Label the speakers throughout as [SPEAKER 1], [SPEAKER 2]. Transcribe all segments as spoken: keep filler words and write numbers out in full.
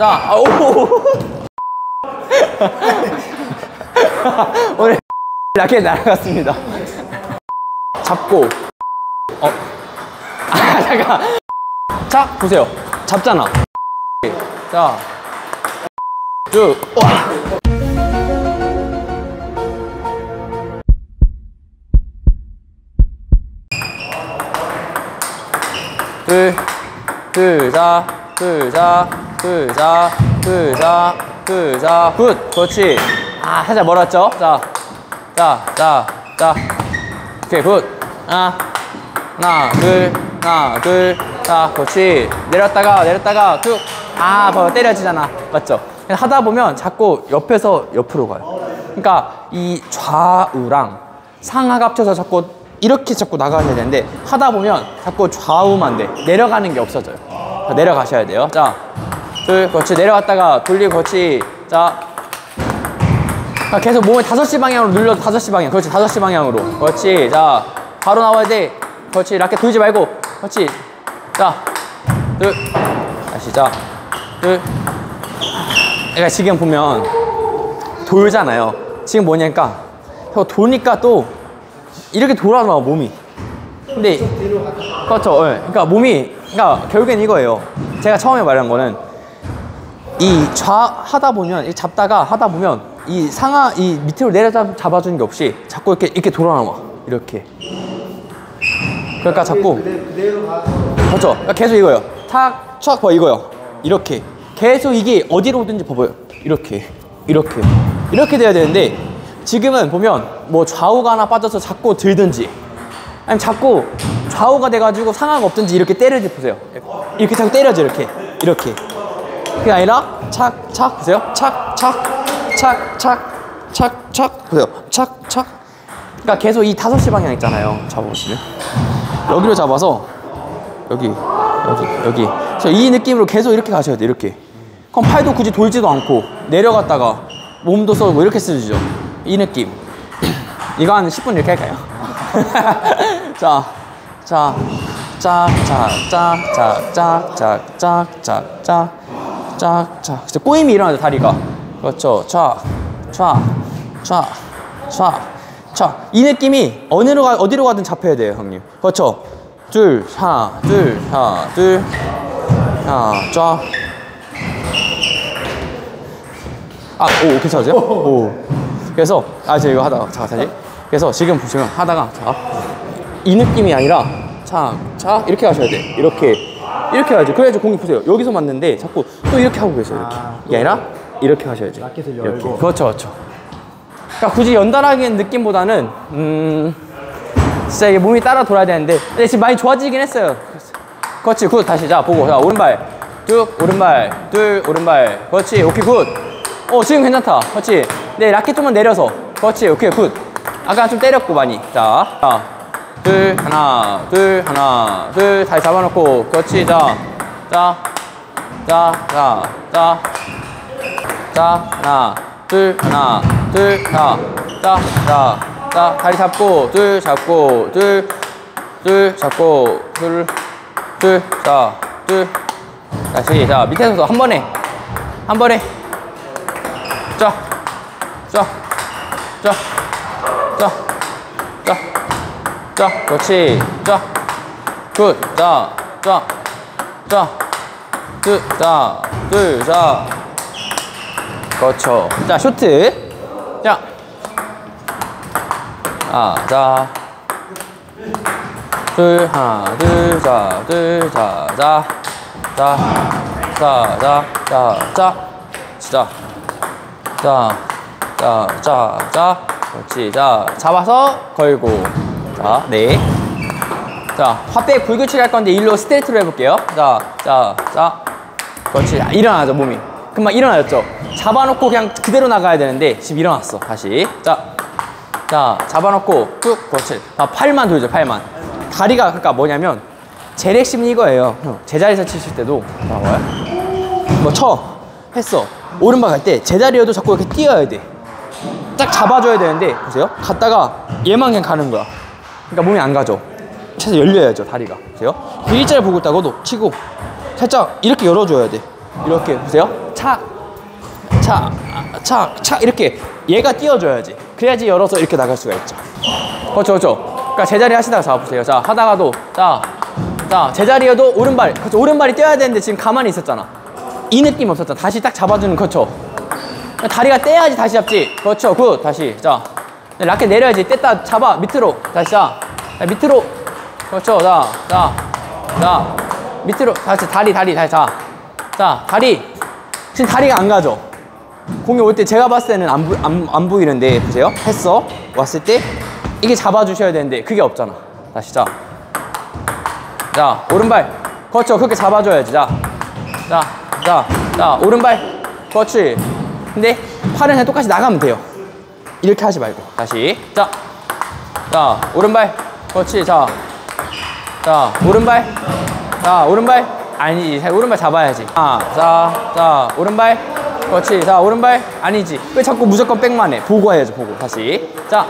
[SPEAKER 1] 자, 아, 오. 오늘 라켓 날아갔습니다. 잡고. 어. 아, 잠깐. 자, 보세요. 잡잖아. 자. 쭉. 와. 둘, 둘, 자, 둘, 자, 둘, 자, 둘, 자, 둘, 자, 굿. 그렇지. 아, 살짝 멀었죠? 자, 자, 자, 자. 오케이, 굿. 하나, 하나, 둘, 하나, 둘, 자, 그렇지. 내렸다가, 내렸다가, 쭉. 아, 봐봐, 때려지잖아. 맞죠? 하다 보면 자꾸 옆에서 옆으로 가요. 그러니까 이 좌우랑 상하가 합쳐서 자꾸 이렇게 자꾸 나가야 되는데 하다 보면 자꾸 좌우만 돼. 내려가는 게 없어져요. 자, 내려가셔야 돼요. 자, 둘, 그렇지. 내려갔다가 돌리고, 그렇지. 자, 계속 몸을 다섯 시 방향으로 눌러도 다섯 시 방향. 그렇지. 다섯 시 방향으로. 그렇지. 자, 바로 나와야 돼. 그렇지. 라켓 돌지 말고. 그렇지. 자, 둘. 다시. 자, 둘. 그러니까 지금 보면 돌잖아요. 지금 뭐냐니까 도니까 또 이렇게 돌아나와 몸이. 근데 그렇죠. 네. 그러니까 몸이 그러니까 결국엔 이거예요. 제가 처음에 말한 거는 이 좌 하다 보면 이 잡다가 하다 보면 이 상하 이 밑으로 내려 잡아주는 게 없이 자꾸 이렇게 이렇게 돌아나와. 이렇게. 그러니까 자꾸 그렇죠. 그러니까 계속 이거예요. 탁, 촥, 봐 이거요. 이렇게 계속 이게 어디로 오든지 봐봐요. 이렇게, 이렇게, 이렇게 돼야 되는데 지금은 보면 뭐 좌우가 하나 빠져서 자꾸 들든지 아니면 자꾸 좌우가 돼가지고 상하가 없든지 이렇게 때려지 보세요. 이렇게 자꾸 때려져 이렇게, 이렇게. 그게 아니라 착, 착 보세요. 착, 착, 착, 착, 착, 착 보세요. 착, 착. 그러니까 계속 이 다섯 시 방향 있잖아요. 잡아보시면 여기로 잡아서 여기, 여기, 여기. 그래서 이 느낌으로 계속 이렇게 가셔야 돼요. 이렇게. 그럼 팔도 굳이 돌지도 않고 내려갔다가 몸도 쏘고 이렇게 쓰죠. 이 느낌. 이거 한 십 분 이렇게 할까요? 자, 자, 짝, 짝, 짝, 짝, 짝, 짝, 짝, 짝, 짝, 짝, 짝. 진짜 꼬임이 일어나죠, 다리가. 그렇죠. 쫙, 쫙, 쫙, 쫙, 쫙. 이 느낌이 어디로 가, 어디로 가든 잡혀야 돼요, 형님. 그렇죠. 둘, 하나, 둘, 하나, 둘, 하나, 쫙. 아, 오, 괜찮으세요? 오. 그래서, 아, 제가 이거 하다가, 자, 다시. 그래서 지금 보시면 하다가, 자, 이 느낌이 아니라, 자, 자, 이렇게 하셔야 돼. 이렇게. 이렇게 해야지. 그래야지 공이 보세요. 여기서 맞는데 자꾸 또 이렇게 하고 계세요. 이렇게. 이게 아니라, 이렇게 하셔야지.
[SPEAKER 2] 라켓을
[SPEAKER 1] 이렇게.
[SPEAKER 2] 열고.
[SPEAKER 1] 그렇죠, 그렇죠. 그러니까 굳이 연달아긴 느낌보다는, 음, 진짜 이게 몸이 따라 돌아야 되는데, 근데 지금 많이 좋아지긴 했어요. 그렇지, 굿. 다시, 자, 보고. 자, 오른발. 쭉, 오른발. 둘, 오른발. 그렇지, 오케이, 굿. 어, 지금 괜찮다. 그렇지. 네, 라켓 좀만 내려서. 그렇지, 오케이, 굿. 아까 좀 때렸고, 많이. 자, 자, 둘, 하나, 둘, 하나, 둘. 다시 잡아놓고. 그렇지, 자, 자, 자, 자, 자, 자, 하나, 둘, 하나, 둘, 자, 자, 자, 자, 다리 잡고, 둘, 잡고, 둘, 둘, 잡고, 둘, 둘, 자, 둘. 다시, 자, 밑에서도 한 번에, 한 번에. 자, 자, 자, 자, 자, 자, 그렇지. 자, 굿. 자, 자, 자, 둘, 자, 둘, 자. 그렇죠. 자, 쇼트. 자, 아, 자, 둘, 하나, 둘, 자, 둘, 자, 자, 자, 자, 자, 자, 자, 자. 자, 자, 자, 자, 그렇지. 자, 잡아서 걸고. 자, 네. 자, 핫백 불규칙 할 건데 일로 스트레이트로 해볼게요. 자, 자, 자, 그렇지. 아, 일어나죠, 몸이. 금방 일어나졌죠. 잡아놓고 그냥 그대로 나가야 되는데 지금 일어났어. 다시. 자, 자, 잡아놓고 쭉. 그렇지. 아, 팔만 돌죠, 팔만. 다리가 그러니까 뭐냐면 제일 핵심이 이거예요. 제자리에서 치실 때도 봐봐요. 뭐 쳐, 했어. 오른발 갈 때 제자리여도 자꾸 이렇게 뛰어야 돼. 딱 잡아줘야 되는데 보세요. 갔다가 얘만 그냥 가는 거야. 그러니까 몸이 안 가죠. 차서 열려야죠, 다리가. 보세요. 그 일자를 보고 있다가도 치고 살짝 이렇게 열어줘야 돼. 이렇게 보세요. 착, 착, 착, 착 이렇게 얘가 띄워줘야지. 그래야지 열어서 이렇게 나갈 수가 있죠. 그렇죠, 그렇죠. 그러니까 제자리 하시다가 잡아보세요. 자, 하다가도 자, 자 제자리여도 오른발, 그렇죠. 오른발이 뛰어야 되는데 지금 가만히 있었잖아. 이 느낌 없었잖아. 다시 딱 잡아주는, 그렇죠. 다리가 떼야지 다시 잡지. 그렇죠, 굿. 다시 자, 라켓 내려야지. 뗐다 잡아 밑으로. 다시 자, 자 밑으로. 그렇죠. 자, 자, 자 밑으로. 다시 다리, 다리, 다시 자, 자 다리. 지금 다리가 안 가죠. 공이 올 때 제가 봤을 때는 안, 부, 안, 안 보이는데 보세요. 했어. 왔을 때 이게 잡아주셔야 되는데 그게 없잖아. 다시 자, 자 오른발. 그렇죠. 그렇게 잡아줘야지. 자, 자, 자, 자 오른발. 그렇지. 근데 팔은 그냥 똑같이 나가면 돼요. 이렇게 하지 말고. 다시 자, 자 오른발. 그렇지. 자, 자 오른발. 자 오른발. 아니지. 오른발 잡아야지. 아, 자, 자 오른발. 그렇지. 자 오른발. 아니지. 왜 자꾸 무조건 백만 해. 보고 해야지. 보고. 다시 자,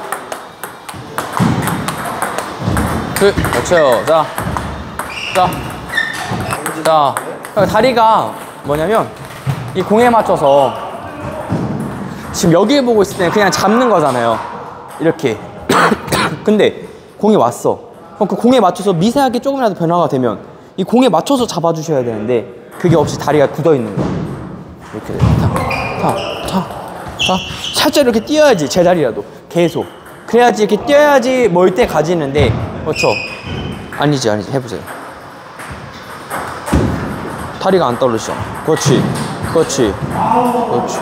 [SPEAKER 1] 그, 그렇죠. 자, 자, 자 다리가 뭐냐면 이 공에 맞춰서 지금 여기를 보고 있을 때는 그냥 잡는 거잖아요. 이렇게. 근데 공이 왔어. 그럼 그 공에 맞춰서 미세하게 조금이라도 변화가 되면 이 공에 맞춰서 잡아주셔야 되는데 그게 없이 다리가 굳어 있는 거야. 이렇게 타, 타, 타, 타. 살짝 이렇게 뛰어야지. 제자리라도 계속. 그래야지 이렇게 뛰어야지 멀 때 가지는데. 그렇죠. 아니지, 아니지. 해보세요. 다리가 안 떨어지잖아. 그렇지, 그렇지, 그렇지.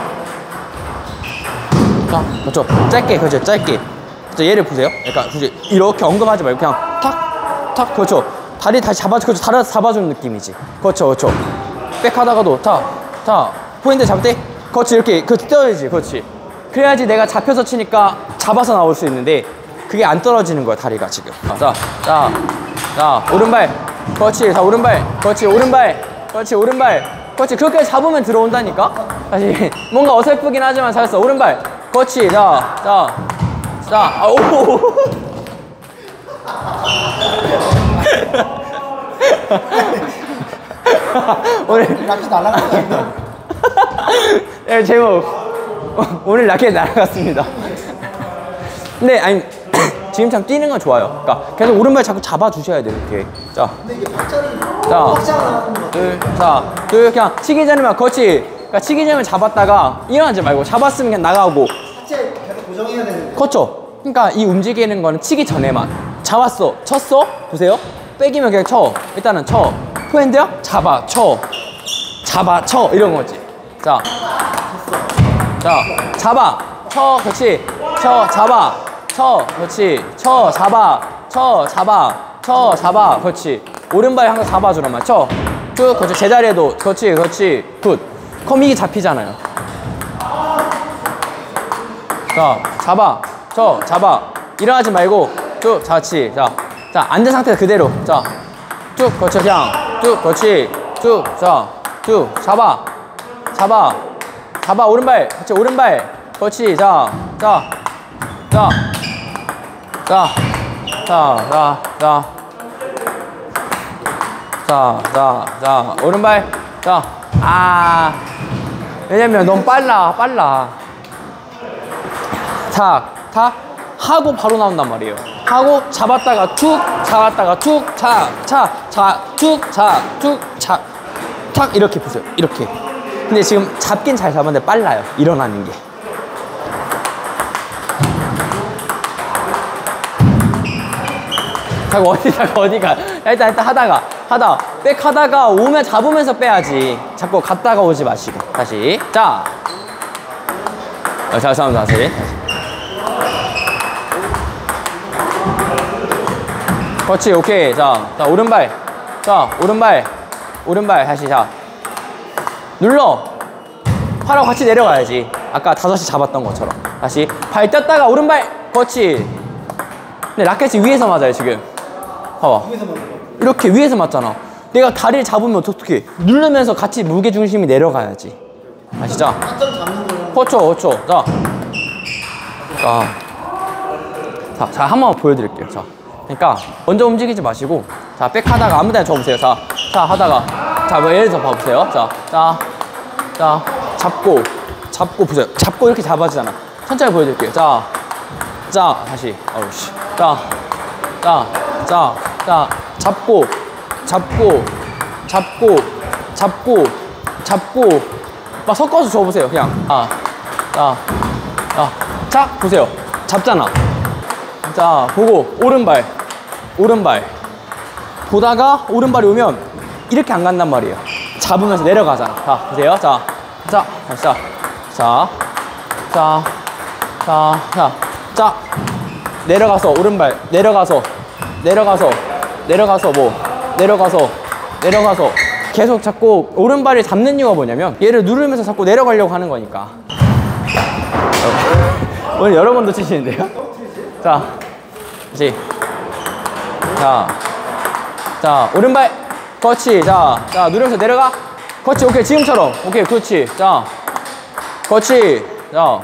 [SPEAKER 1] 자, 그렇죠. 짧게, 그렇죠. 짧게. 그렇죠. 얘를 보세요. 그러니까 그렇지. 이렇게 엉금하지 말고 그냥 탁, 탁. 그렇죠. 다리 다시 잡아주, 그렇죠. 다리 잡아주는 느낌이지. 그렇죠, 그렇죠. 백 하다가도 탁, 탁. 포인트 잡을 때, 그렇지. 이렇게 그 떨어지지. 그렇지. 그래야지 내가 잡혀서 치니까 잡아서 나올 수 있는데 그게 안 떨어지는 거야 다리가 지금. 자, 자, 자 오른발. 그렇지. 자 오른발. 그렇지. 오른발. 그렇지. 오른발. 그렇지. 그렇게 잡으면 들어온다니까. 다시 뭔가 어설프긴 하지만 잘했어. 오른발. 그렇지. 자, 자, 자. 아, 오. 오늘
[SPEAKER 2] 라켓 날아갔다.
[SPEAKER 1] 네, 제목 오늘 라켓 날아갔습니다. 근데 아니 지금 참 뛰는 건 좋아요. 그러니까 계속 오른발 자꾸 잡아주셔야 돼요. 이렇게. 자,
[SPEAKER 2] 근데 이게 팔자리
[SPEAKER 1] 자,
[SPEAKER 2] 확장을 하는 거
[SPEAKER 1] 둘, 자, 둘, 그냥 치기 전에만. 그렇지. 그러니까 치기 전에 잡았다가 일어나지 말고 잡았으면 그냥 나가고.
[SPEAKER 2] 하체 계속 고정해야 되는데.
[SPEAKER 1] 그렇죠. 그러니까 이 움직이는 거는 치기 전에만. 잡았어, 쳤어, 보세요. 빼기면 그냥 쳐. 일단은 쳐. 포핸드야? 잡아, 쳐. 잡아, 쳐. 이런 거지. 자, 자, 잡아, 쳐. 그렇지. 쳐, 잡아, 쳐. 그렇지. 쳐, 잡아, 쳐, 잡아, 쳐, 잡아. 그렇지. 오른발 항상 잡아주란 말이야. 쳐. 쭉. 그렇지. 제자리에도. 그렇지, 그렇지. 굿. 그럼 이게 잡히잖아요. 자, 잡아, 쳐, 잡아. 일어나지 말고 쭉. 그렇지. 자, 자 앉은 상태 그대로. 자, 쭉. 그렇지. 그냥 쭉. 그렇지. 쭉. 자, 쭉. 잡아, 잡아, 잡아. 오른발. 그렇지. 오른발. 그렇지. 자, 자, 자, 자, 자, 자, 자, 자, 자, 자, 오른발. 자, 아, 왜냐면 너무 빨라, 빨라. 탁, 탁 하고 바로 나온단 말이에요. 하고 잡았다가 툭, 잡았다가 툭, 차, 차, 차, 툭, 차, 툭, 차, 탁 이렇게 보세요. 이렇게. 근데 지금 잡긴 잘 잡았는데 빨라요. 일어나는 게. 자꾸 어디, 자꾸 어디가. 일단, 일단 하다가, 하다. 백 하다가 오면 잡으면서 빼야지. 자꾸 갔다가 오지 마시고. 다시. 자. 어, 자, 다시. 다시. 그렇지, 오케이. 자, 자, 오른발. 자, 오른발. 오른발. 다시, 자. 눌러. 팔하고 같이 내려가야지. 아까 다섯이 잡았던 것처럼. 다시. 발 떴다가 오른발. 그렇지. 근데 라켓이 위에서 맞아요, 지금. 봐봐. 이렇게 위에서 맞잖아. 내가 다리를 잡으면 어떻게 누르면서 같이 무게중심이 내려가야지. 아시죠? 그렇죠, 그렇죠. 자, 자, 자, 자, 한 번 보여드릴게요. 자, 그러니까 먼저 움직이지 마시고, 자, 백 하다가 아무 데나 줘보세요. 자, 자, 하다가, 자, 뭐 예를 들어 봐보세요. 자, 자, 자, 잡고, 잡고 보세요. 잡고 이렇게 잡아지잖아. 천천히 보여드릴게요. 자, 자, 다시. 어우, 씨. 자, 자, 자, 자, 잡고, 잡고, 잡고, 잡고, 잡고, 막 섞어서 줘보세요. 그냥. 아, 자, 자, 자, 보세요. 잡잖아. 자, 보고, 오른발, 오른발. 보다가 오른발이 오면 이렇게 안 간단 말이에요. 잡으면서 내려가잖아. 자, 보세요. 자, 자, 자, 자, 자, 자, 자, 자, 내려가서 오른발, 내려가서, 내려가서, 내려가서 뭐, 내려가서, 내려가서 계속 자꾸 오른발을 잡는 이유가 뭐냐면 얘를 누르면서 자꾸 내려가려고 하는 거니까. 오늘 여러 번 놓치시는데요? 자, 다시. 자, 자, 오른발. 그렇지. 자, 자, 누르면서 내려가. 그렇지. 오케이. 지금처럼. 오케이. 그렇지. 자, 그렇지. 자.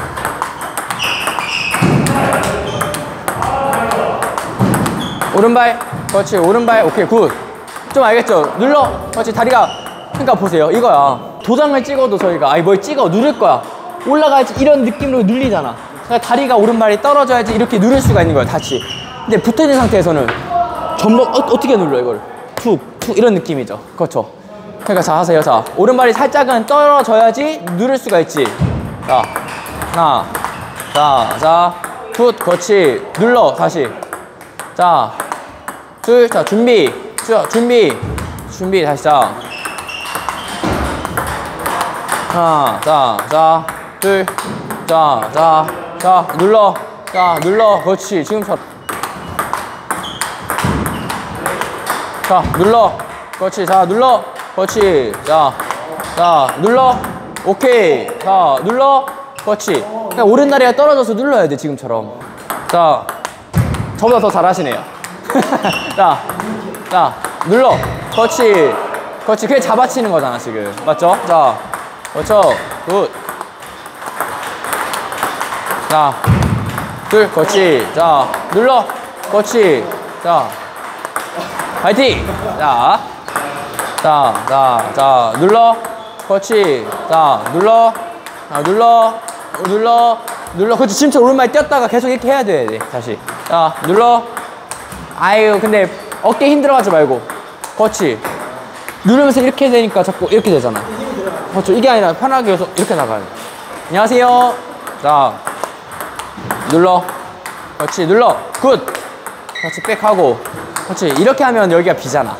[SPEAKER 1] 오른발. 그렇지. 오른발. 오케이. 굿. 좀 알겠죠? 눌러. 그렇지. 다리가. 그러니까 보세요. 이거야. 도장을 찍어도 저희가 아이 뭘 찍어. 누를 거야. 올라가야지. 이런 느낌으로 눌리잖아. 그러니까 다리가 오른발이 떨어져야지 이렇게 누를 수가 있는 거야. 다시. 근데 붙어있는 상태에서는 전부 어, 어떻게 눌러 이걸? 툭, 툭 이런 느낌이죠. 그렇죠. 그러니까 자 하세요. 자, 오른발이 살짝은 떨어져야지 누를 수가 있지. 자, 하나, 자, 자, 굿, 그렇지. 눌러 다시. 자, 둘, 자, 준비, 자, 준비, 준비 다시. 자, 하나, 자, 자, 둘, 자, 자, 자, 눌러, 자, 눌러, 그렇지. 지금처럼. 자, 눌러. 그렇지. 자, 눌러. 그렇지. 자, 자, 눌러. 오케이. 자, 눌러. 그렇지. 그냥 오른다리가 떨어져서 눌러야 돼, 지금처럼. 자, 저보다 더 잘하시네요. 자, 자, 눌러. 그렇지. 그렇지. 그게 잡아치는 거잖아, 지금. 맞죠? 자, 그렇죠. 굿. 자, 둘. 그렇지. 자, 눌러. 그렇지. 자, 파이팅! 자, 자, 자, 자, 눌러. 그렇지. 자, 눌러. 자, 눌러. 눌러. 눌러. 그렇지. 지금처럼 오른발 띄었다가 계속 이렇게 해야 돼. 네, 다시. 자, 눌러. 아유, 근데 어깨 힘들어하지 말고. 그렇지. 누르면서 이렇게 되니까 자꾸 이렇게 되잖아. 그렇죠. 이게 아니라 편하게 해서 이렇게 나가요. 안녕하세요. 자, 눌러. 그렇지. 눌러. 굿. 그렇지. 백하고. 그렇지. 이렇게 하면 여기가 비잖아.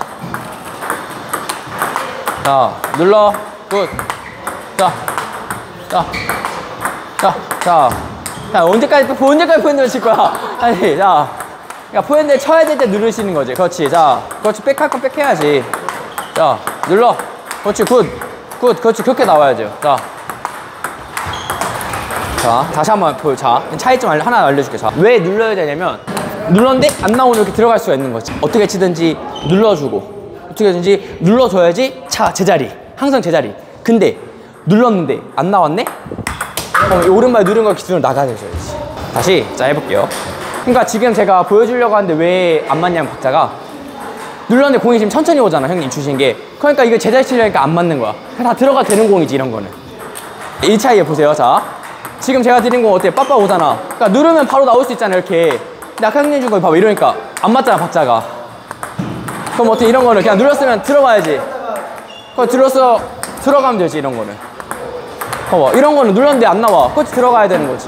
[SPEAKER 1] 자, 눌러. 굿. 자, 자, 자, 자. 자, 언제까지, 언제까지 포핸드를 칠 거야? 아니, 자. 그러니까 포핸드를 쳐야 될 때 누르시는 거지. 그렇지. 자, 그렇지. 백할 건 백해야지. 자, 눌러. 그렇지. 굿. 굿. 그렇지. 그렇게 나와야죠. 자. 자, 다시 한번 보여. 자, 차이점 하나 알려줄게. 자, 왜 눌러야 되냐면, 눌렀는데 안 나오면 이렇게 들어갈 수가 있는 거지. 어떻게 치든지 눌러주고 어떻게든지 눌러줘야지 차 제자리, 항상 제자리. 근데 눌렀는데 안 나왔네? 그럼 이 오른발 누른 거 기준으로 나가줘야지. 다시 자 해볼게요. 그러니까 지금 제가 보여주려고 하는데 왜 안 맞냐면 박자가 눌렀는데 공이 지금 천천히 오잖아, 형님 주신 게. 그러니까 이거 제자리 치려니까 안 맞는 거야. 다 들어가 되는 공이지, 이런 거는. 이 차이에 보세요. 자, 지금 제가 드린 공 어때요? 빠빠 오잖아. 그러니까 누르면 바로 나올 수 있잖아, 이렇게. 근데 아까 형님 준 거 봐봐. 이러니까 안 맞잖아, 박자가. 그럼 어떻게 이런 거는 그냥 눌렀으면 들어가야지. 그럼 들었어, 들어가면 되지, 이런 거는. 봐봐. 이런 거는 눌렀는데 안 나와. 그렇지, 들어가야 되는 거지.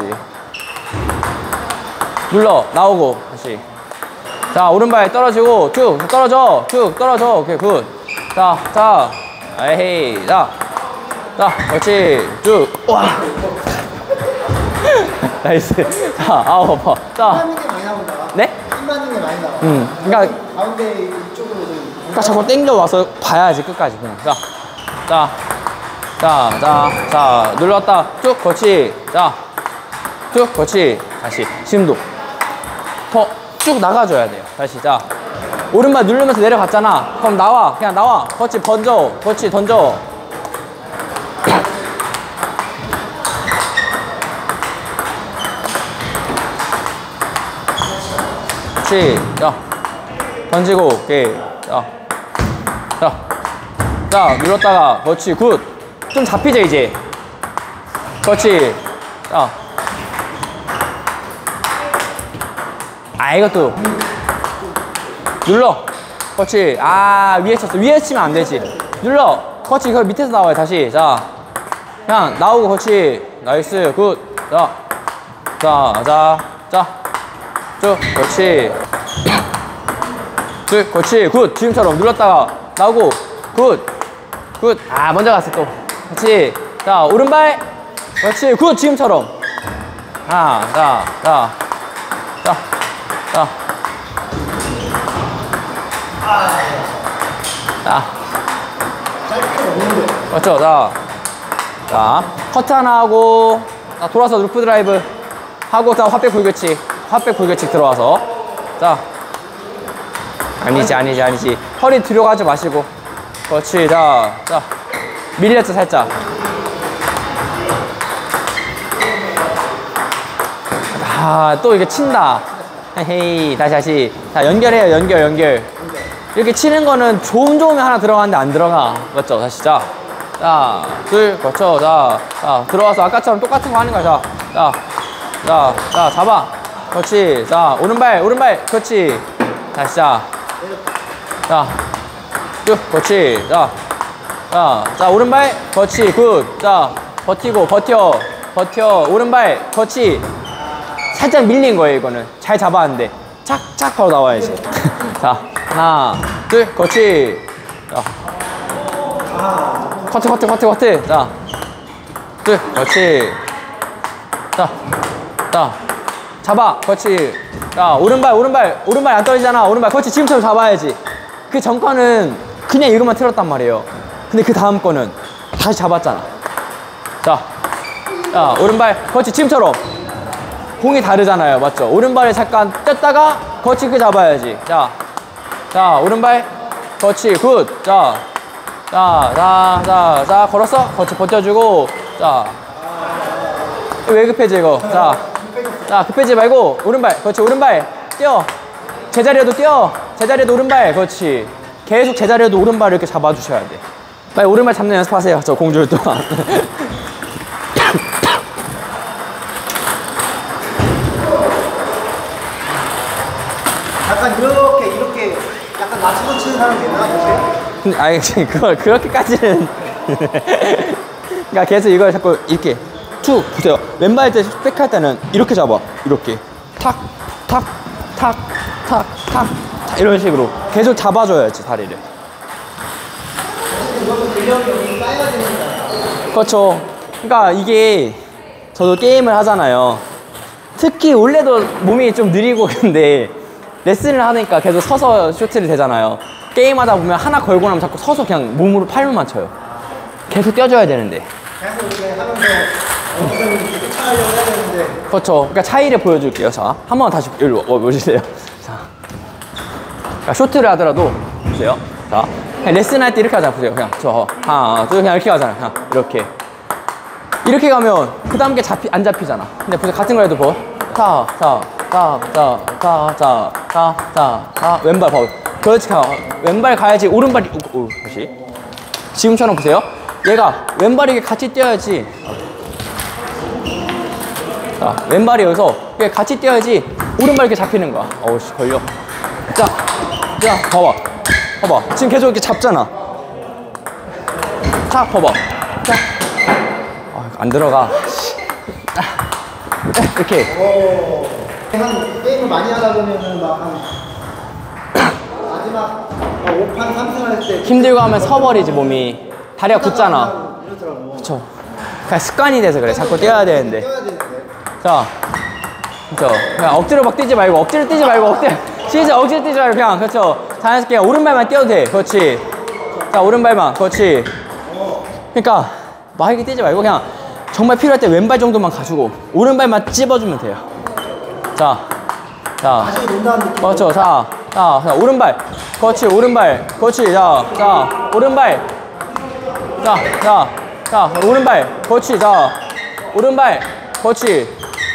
[SPEAKER 1] 눌러, 나오고, 다시. 자, 오른발 떨어지고, 쭉, 떨어져, 쭉, 떨어져. 오케이, 굿. 자, 자, 에헤이, 자. 자, 그렇지, 쭉. 와. 나이스. 자, 아우, 봐. 자.
[SPEAKER 2] 힘 맞는 게 많이 나온다.
[SPEAKER 1] 네?
[SPEAKER 2] 힘 맞는 게 많이 나와.
[SPEAKER 1] 음, 그러니까.
[SPEAKER 2] 가운데 이쪽으로.
[SPEAKER 1] 그러니까 자꾸 땡겨와서 봐야지, 끝까지. 그냥. 자, 자, 자, 자, 자, 눌렀다. 쭉, 그렇지. 자, 쭉, 그렇지. 다시. 지금도. 더 쭉 나가줘야 돼요. 다시. 자, 오른발 누르면서 내려갔잖아. 그럼 나와. 그냥 나와. 그렇지, 던져. 그렇지, 던져. 그렇지. 자, 던지고. 오케이. 자, 자, 자, 눌렀다가. 그렇지, 굿. 좀 잡히죠, 이제. 그렇지. 자. 아, 이것도. 눌러. 그렇지. 아, 위에 쳤어. 위에 치면 안 되지. 눌러. 그렇지. 그걸 밑에서 나와요, 다시. 자. 그냥 나오고, 그렇지. 나이스. 굿. 자. 자, 자, 자. 쭉. 그렇지. 쭉. 그렇지. 굿. 지금처럼 눌렀다가 나오고. 굿. 굿. 아, 먼저 갔어, 또. 그렇지. 자, 오른발. 그렇지. 굿. 지금처럼. 하나, 자, 자. 자. 자. 자. 그렇죠. 자. 자. 커트 하나 하고. 자, 돌아서 루프 드라이브. 하고, 자, 핫백 불규칙. 핫백 불규칙 들어와서. 자. 아니지, 아니지, 아니지. 허리 뒤로 가지 마시고. 그렇지. 자. 자. 밀렸죠, 살짝. 아, 또 이게 친다. 헤이, 다시, 다시. 자, 연결해요, 연결, 연결. 이렇게 치는 거는 조금 조금이 하나 들어가는데 안 들어가. 맞죠? 다시, 자. 자, 둘, 그렇죠. 자, 자, 들어와서 아까처럼 똑같은 거 하는 거야. 자, 자, 자, 자, 잡아. 그렇지. 자, 오른발, 오른발. 그렇지. 다시, 자. 자, 쭉, 그렇지. 자, 자, 자, 오른발. 그렇지. 굿. 자, 버티고, 버텨. 버텨. 오른발. 그렇지. 살짝 밀린 거예요, 이거는. 잘 잡았는데. 착, 착 하고 나와야지. 자, 하나, 둘, 그렇지. 자. 커트, 커트, 커트, 커트. 자. 둘, 그렇지. 자. 자. 잡아. 그렇지. 자, 오른발, 오른발. 오른발 안 떨어지잖아. 오른발. 그렇지. 지금처럼 잡아야지. 그 전 거는 그냥 이것만 틀었단 말이에요. 근데 그 다음 거는 다시 잡았잖아. 자. 자, 오른발. 그렇지. 지금처럼. 공이 다르잖아요. 맞죠? 오른발을 잠깐 뗐다가 거치 그 잡아야지. 자, 자, 오른발. 거치 굿. 자, 자, 자, 자, 자, 걸었어. 거치 버텨주고. 자, 왜 급해지 이거? 자, 자, 급해지 말고 오른발. 그렇지. 오른발 뛰어. 제자리에도 뛰어. 제자리에도 오른발. 그렇지. 계속 제자리에도 오른발을 이렇게 잡아주셔야 돼. 빨리 오른발 잡는 연습하세요. 저 공줄 동안.
[SPEAKER 2] 약간 이렇게 이렇게 약간 낮춰서 치는 사람이 있나 보세요?
[SPEAKER 1] 근데 아니 그걸 그렇게까지는 그러니까 계속 이걸 자꾸 이렇게 툭 보세요. 왼발 때 백할 때는 이렇게 잡아. 이렇게 탁탁탁탁탁탁 이런 식으로 계속 잡아줘야지 다리를.
[SPEAKER 2] 이것도 근력이 쌓여야 되는 거야.
[SPEAKER 1] 그렇죠. 그러니까 이게 저도 게임을 하잖아요. 특히 원래도 몸이 좀 느리고 근데 레슨을 하니까 계속 서서 쇼트를 되잖아요. 게임하다 보면 하나 걸고 나면 자꾸 서서 그냥 몸으로 팔로만 쳐요. 계속 뛰어줘야 되는데.
[SPEAKER 2] 계속 이렇게 하면서 어느 정도 이렇게 차이를 해야 되는데.
[SPEAKER 1] 그렇죠. 그러니까 차이를 보여줄게요. 자, 한 번 다시 여기로 오시세요. 자, 그러니까 쇼트를 하더라도 보세요. 자, 그냥 레슨 할 때 이렇게 하잖아. 보세요. 그냥 저 하나, 둘 그냥 이렇게 가잖아. 그냥 이렇게 이렇게 가면 그 다음 게 잡히 안 잡히잖아. 근데 보세요. 같은 거 해도 뭐, 자, 자, 자, 자, 자, 자, 자, 자, 자, 왼발 봐. 그렇지. 가. 왼발 가야지. 오른발이 오, 오, 다시. 지금처럼 보세요. 얘가 왼발이 이렇게 같이 뛰어야지. 자, 왼발이 여기서 이렇게 같이 뛰어야지 오른발 이렇게 잡히는 거야. 어우씨, 걸려. 자, 자, 봐봐. 봐봐. 지금 계속 이렇게 잡잖아. 자, 봐봐. 자. 아, 안 들어가. 이렇게.
[SPEAKER 2] 오. 한 게임을 많이 하다 보면은 막 한 마지막 오 판 삼 승 할 때
[SPEAKER 1] 힘들고 하면 서버리지 몸이. 다리가 굳잖아.
[SPEAKER 2] 이러더라고.
[SPEAKER 1] 그쵸. 그냥 습관이 돼서 그래. 자꾸 뛰어야 되는데.
[SPEAKER 2] 뛰어야 되는데.
[SPEAKER 1] 자, 그쵸. 그냥 억지로 막 뛰지 말고, 억지로 뛰지 말고, 억지로, 진짜 억지로 뛰지 말고, 그냥, 그쵸. 자연스럽게 그냥 오른발만 뛰어도 돼. 그렇지. 자, 오른발만. 그렇지. 그러니까, 막 이렇게 뛰지 말고, 그냥 정말 필요할 때 왼발 정도만 가지고, 오른발만 찝어주면 돼요. 자, 자.
[SPEAKER 2] 다시 논다는 느낌.
[SPEAKER 1] 그렇죠. 자, 자, 자, 오른발. 그렇지, 오른발. 그렇지. 자, 자, 오른발. 자, 자, 자, 오른발. 그렇지. 자, 오른발. 그렇지.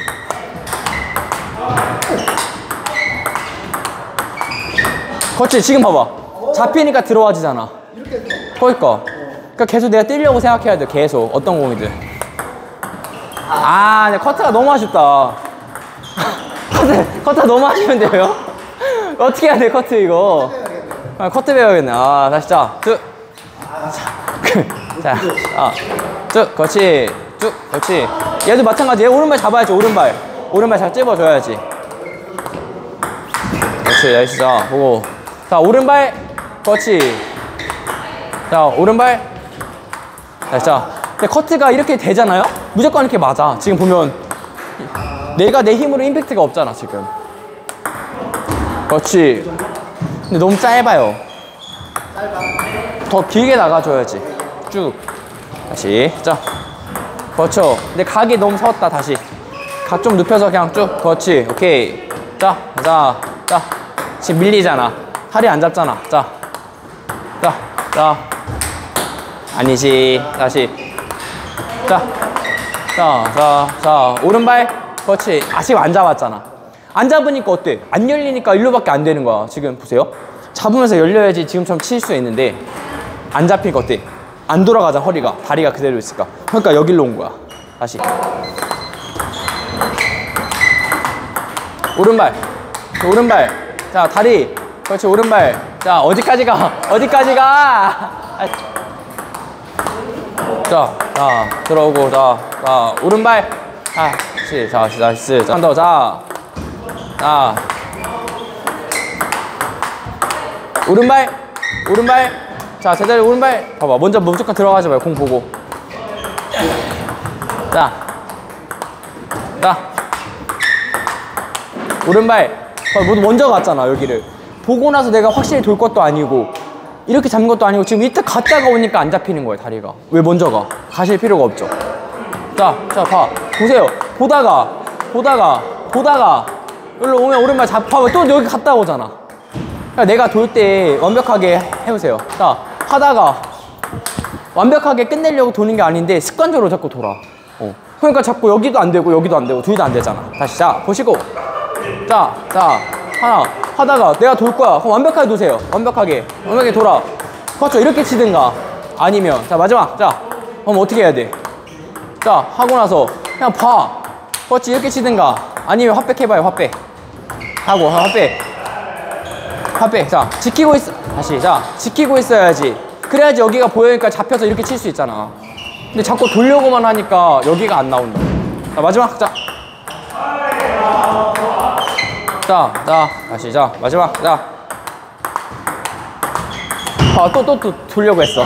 [SPEAKER 1] 그렇지. 지금 봐봐. 잡히니까 들어와지잖아. 그러니까. 그러니까 계속 내가 뛰려고 생각해야 돼. 계속 어떤 공이든. 아, 네, 커트가 너무 아쉽다. 커트, 커트가 너무 아쉬운데요? 어떻게 해야 돼, 커트 이거? 아, 커트 배워야겠네. 아, 다시 자, 쭉. 자, 아, 쭉, 그렇지. 쭉, 그렇지. 얘도 마찬가지. 얘 오른발 잡아야지, 오른발. 오른발 잘 찝어줘야지. 그렇지, 나이스. 자, 보고. 자, 오른발. 그렇지. 자, 오른발. 나이스. 자, 근데 커트가 이렇게 되잖아요? 무조건 이렇게 맞아. 지금 보면 내가 내 힘으로 임팩트가 없잖아, 지금. 그렇지. 근데 너무 짧아요. 더 길게 나가줘야지. 쭉. 다시. 자. 그렇죠. 근데 각이 너무 섰다, 다시. 각 좀 눕혀서 그냥 쭉. 그렇지. 오케이. 자. 자. 자. 지금 밀리잖아. 팔이 안 잡잖아. 자. 자. 자. 아니지. 다시. 자. 자. 자. 자. 오른발. 그렇지. 아직 안 잡았잖아. 안 잡으니까 어때? 안 열리니까 일로밖에 안 되는 거야. 지금 보세요. 잡으면서 열려야지 지금처럼 칠 수 있는데 안 잡히니까 어때? 안 돌아가자, 허리가. 다리가 그대로 있을까. 그러니까 여기로 온 거야. 다시. 오른발. 오른발. 자, 다리. 그렇지, 오른발. 자, 어디까지 가? 어디까지 가? 자, 자, 들어오고, 자, 자, 오른발. 자, 그렇지. 자, 나이스. 자, 한 번 더. 자. 자. 오른발. 오른발. 자, 제자리 오른발. 봐봐. 먼저 무조건 들어가지 마요. 공 보고. 자. 자. 오른발. 모두 먼저 갔잖아, 여기를. 보고 나서 내가 확실히 돌 것도 아니고, 이렇게 잡는 것도 아니고, 지금 이때 갔다가 오니까 안 잡히는 거예요, 다리가. 왜 먼저 가? 가실 필요가 없죠. 자, 자, 봐. 보세요. 보다가, 보다가, 보다가, 여기로 오면 오른발 잡, 봐봐. 또 여기 갔다 오잖아. 그러니까 내가 돌 때 완벽하게 해보세요. 자, 하다가 완벽하게 끝내려고 도는 게 아닌데 습관적으로 자꾸 돌아. 어. 그러니까 자꾸 여기도 안 되고 여기도 안 되고 둘 다 안 되잖아. 다시. 자, 보시고. 자, 자, 하나. 하다가 내가 돌 거야. 그럼 완벽하게 도세요. 완벽하게. 완벽하게 돌아. 그렇죠. 이렇게 치든가. 아니면, 자, 마지막. 자, 그럼 어떻게 해야 돼? 자, 하고 나서 그냥 봐. 그렇지. 이렇게 치든가. 아니면 핫백 해봐요. 핫백. 하고, 핫백. 핫백. 자, 지키고 있어. 다시. 자, 지키고 있어야지. 그래야지 여기가 보여니까 잡혀서 이렇게 칠 수 있잖아. 근데 자꾸 돌려고만 하니까 여기가 안 나온다. 자, 마지막. 자. 자, 자, 다시. 자, 마지막. 자. 아, 또, 또, 또 돌려고 했어.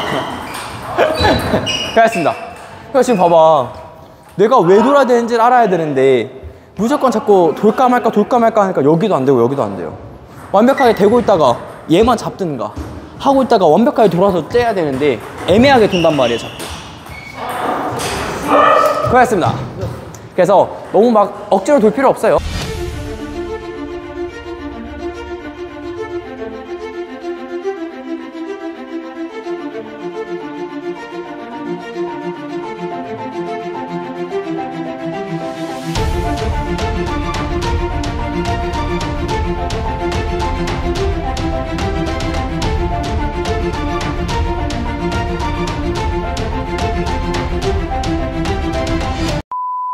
[SPEAKER 1] 그랬습니다. 그러니까 지금 봐봐. 내가 왜 돌아야 되는지를 알아야 되는데 무조건 자꾸 돌까 말까 돌까 말까 하니까 여기도 안 되고 여기도 안 돼요. 완벽하게 되고 있다가 얘만 잡든가 하고 있다가 완벽하게 돌아서 째야 되는데 애매하게 돈단 말이에요, 자꾸. 그랬습니다. 그래서 너무 막 억지로 돌 필요 없어요.